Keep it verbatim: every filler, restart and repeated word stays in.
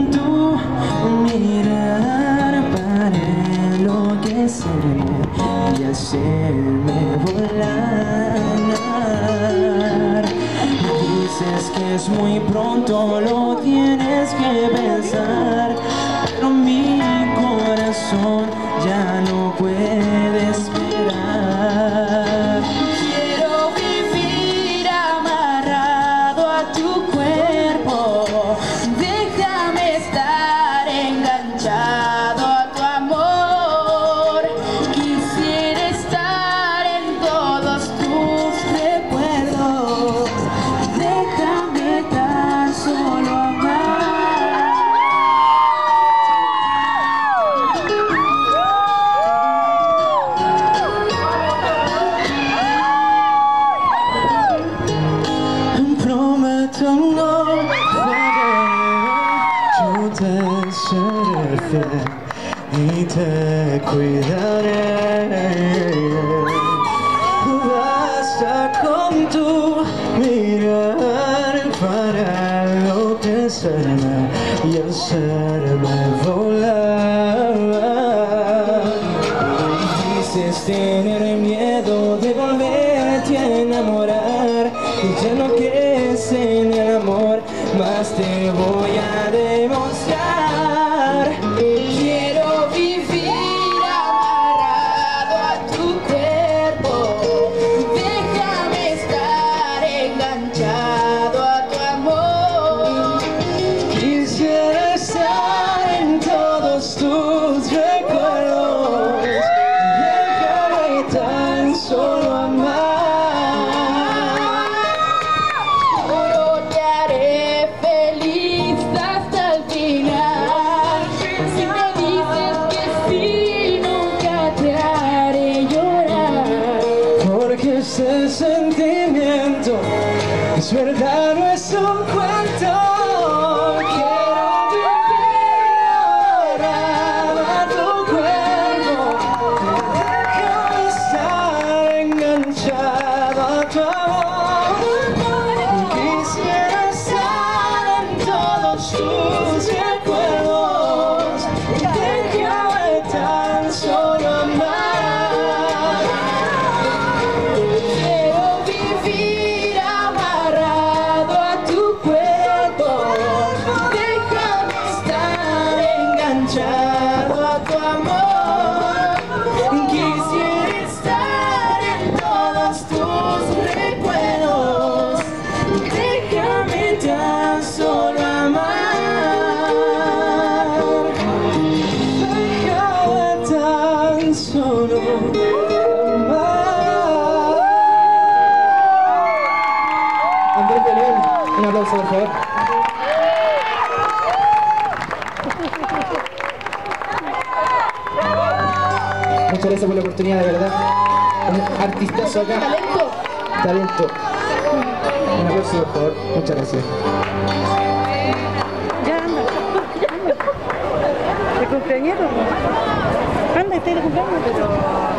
con tu mirar para enloquecerme y hacerme volar. Dices que es muy pronto, lo tienes que pensar, pero mi corazón ya no puede esperar. Quiero vivir amarrado a tu cuerpo, déjame estar enganchado a tu amor. Quisiera estar en todos tus recuerdos, déjame tan solo amar. Prometo no fallar, yo te seré fiel y te cuidaré. Basta con tu mirar para enloquecerme y hacerme volar. Dices tener miedo de volverte a enamorar, y ya no crees en el amor, más te voy a demostrar. Quiero vivir amarrado a tu cuerpo, déjame estar enganchado a tu amor. Quisiera estar en todos tus recuerdos, déjame tan solo amar. Ese sentimiento es verdad, no es un cuento. Quiero vivir amarrado a tu cuerpo, déjame estar enganchado a tu amor. Quisiera estar en todos tus recuerdos, déjame tan solo amar. A tu amor, quisiera estar en todos tus recuerdos, déjame tan solo amar, déjame tan solo amar. Andrés de León, un aplauso por favor. Muchas gracias por la oportunidad, de verdad. Un artistazo acá. Talento. Talento. Un aplauso, por favor. Muchas gracias. Ya anda. ¿De cumpleañero? Anda, está de cumpleaños, pero...